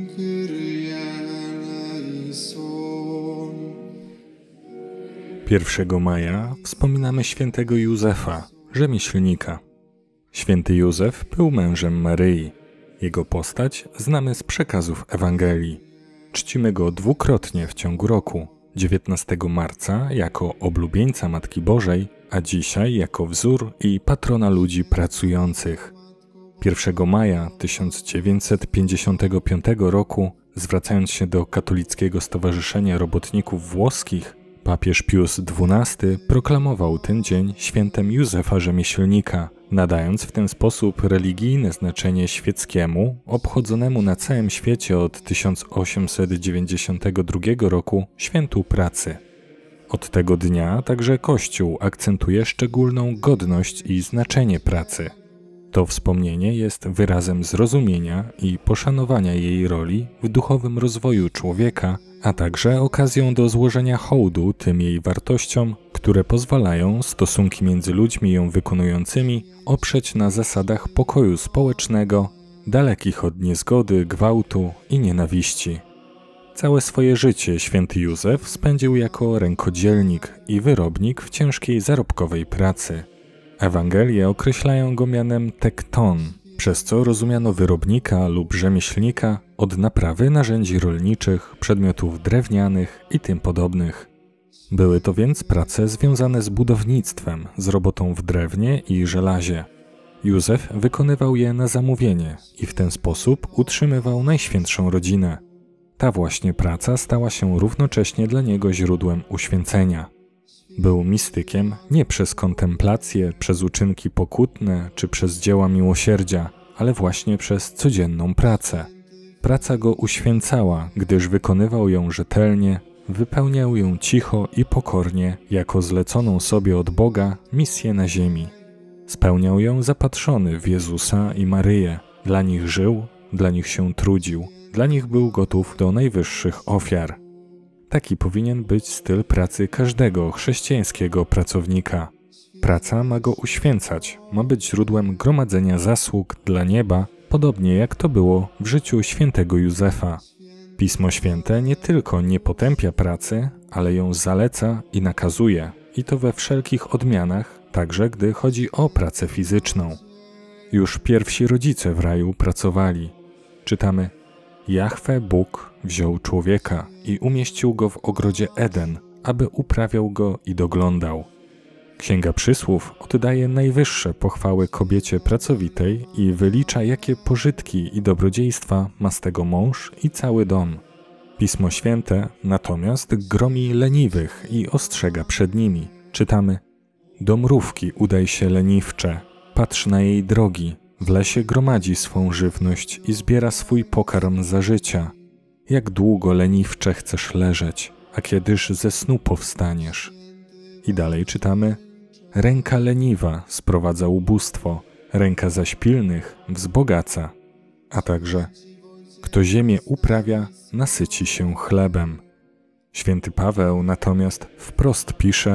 Pierwszego maja wspominamy świętego Józefa, rzemieślnika. Święty Józef był mężem Maryi. Jego postać znamy z przekazów Ewangelii. Czcimy go dwukrotnie w ciągu roku. 19 marca jako oblubieńca Matki Bożej, a dzisiaj jako wzór i patrona ludzi pracujących. 1 maja 1955 roku, zwracając się do Katolickiego Stowarzyszenia Robotników Włoskich, papież Pius XII proklamował ten dzień świętem Józefa Rzemieślnika, nadając w ten sposób religijne znaczenie świeckiemu, obchodzonemu na całym świecie od 1892 roku świętu pracy. Od tego dnia także Kościół akcentuje szczególną godność i znaczenie pracy. To wspomnienie jest wyrazem zrozumienia i poszanowania jej roli w duchowym rozwoju człowieka, a także okazją do złożenia hołdu tym jej wartościom, które pozwalają stosunki między ludźmi ją wykonującymi oprzeć na zasadach pokoju społecznego, dalekich od niezgody, gwałtu i nienawiści. Całe swoje życie święty Józef spędził jako rękodzielnik i wyrobnik w ciężkiej zarobkowej pracy. Ewangelie określają go mianem tekton, przez co rozumiano wyrobnika lub rzemieślnika od naprawy narzędzi rolniczych, przedmiotów drewnianych i tym podobnych. Były to więc prace związane z budownictwem, z robotą w drewnie i żelazie. Józef wykonywał je na zamówienie i w ten sposób utrzymywał najświętszą rodzinę. Ta właśnie praca stała się równocześnie dla niego źródłem uświęcenia. Był mistykiem nie przez kontemplację, przez uczynki pokutne czy przez dzieła miłosierdzia, ale właśnie przez codzienną pracę. Praca go uświęcała, gdyż wykonywał ją rzetelnie, wypełniał ją cicho i pokornie, jako zleconą sobie od Boga misję na ziemi. Spełniał ją zapatrzony w Jezusa i Maryję. Dla nich żył, dla nich się trudził, dla nich był gotów do najwyższych ofiar. Taki powinien być styl pracy każdego chrześcijańskiego pracownika. Praca ma go uświęcać, ma być źródłem gromadzenia zasług dla nieba, podobnie jak to było w życiu świętego Józefa. Pismo Święte nie tylko nie potępia pracy, ale ją zaleca i nakazuje, i to we wszelkich odmianach, także gdy chodzi o pracę fizyczną. Już pierwsi rodzice w raju pracowali. Czytamy: Jahwe Bóg wziął człowieka i umieścił go w ogrodzie Eden, aby uprawiał go i doglądał. Księga Przysłów oddaje najwyższe pochwały kobiecie pracowitej i wylicza, jakie pożytki i dobrodziejstwa ma z tego mąż i cały dom. Pismo Święte natomiast gromi leniwych i ostrzega przed nimi. Czytamy: Do mrówki udaj się leniwcze, patrz na jej drogi. W lesie gromadzi swą żywność i zbiera swój pokarm za życia. Jak długo leniwcze chcesz leżeć, a kiedyż ze snu powstaniesz? I dalej czytamy: Ręka leniwa sprowadza ubóstwo, ręka zaś pilnych wzbogaca. A także: Kto ziemię uprawia, nasyci się chlebem. Święty Paweł natomiast wprost pisze: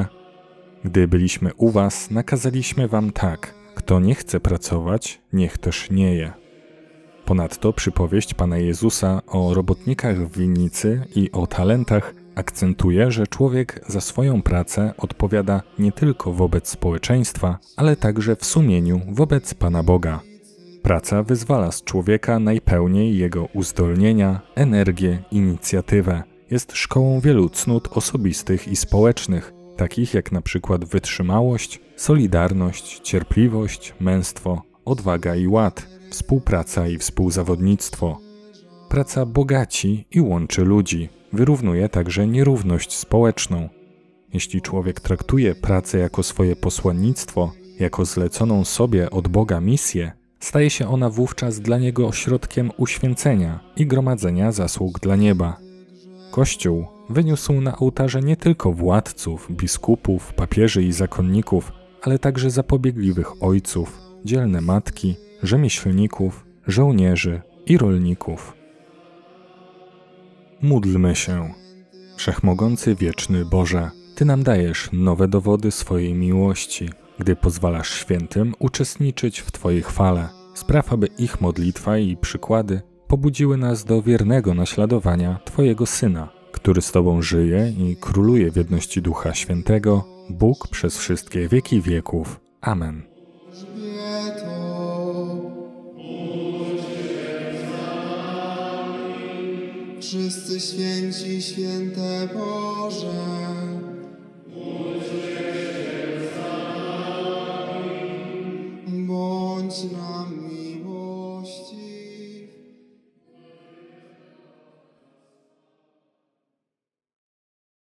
Gdy byliśmy u was, nakazaliśmy wam tak: Kto nie chce pracować, niech też nie je. Ponadto przypowieść Pana Jezusa o robotnikach w winnicy i o talentach akcentuje, że człowiek za swoją pracę odpowiada nie tylko wobec społeczeństwa, ale także w sumieniu wobec Pana Boga. Praca wyzwala z człowieka najpełniej jego uzdolnienia, energię, inicjatywę. Jest szkołą wielu cnót osobistych i społecznych, takich jak na przykład wytrzymałość, solidarność, cierpliwość, męstwo, odwaga i ład, współpraca i współzawodnictwo. Praca bogaci i łączy ludzi, wyrównuje także nierówność społeczną. Jeśli człowiek traktuje pracę jako swoje posłannictwo, jako zleconą sobie od Boga misję, staje się ona wówczas dla niego środkiem uświęcenia i gromadzenia zasług dla nieba. Kościół wyniósł na ołtarze nie tylko władców, biskupów, papieży i zakonników, ale także zapobiegliwych ojców, dzielne matki, rzemieślników, żołnierzy i rolników. Módlmy się. Wszechmogący wieczny Boże, Ty nam dajesz nowe dowody swojej miłości, gdy pozwalasz świętym uczestniczyć w Twojej chwale. Spraw, aby ich modlitwa i przykłady pobudziły nas do wiernego naśladowania Twojego Syna, który z Tobą żyje i króluje w jedności Ducha Świętego, Bóg przez wszystkie wieki wieków. Amen. Wszyscy święci, święte Boże,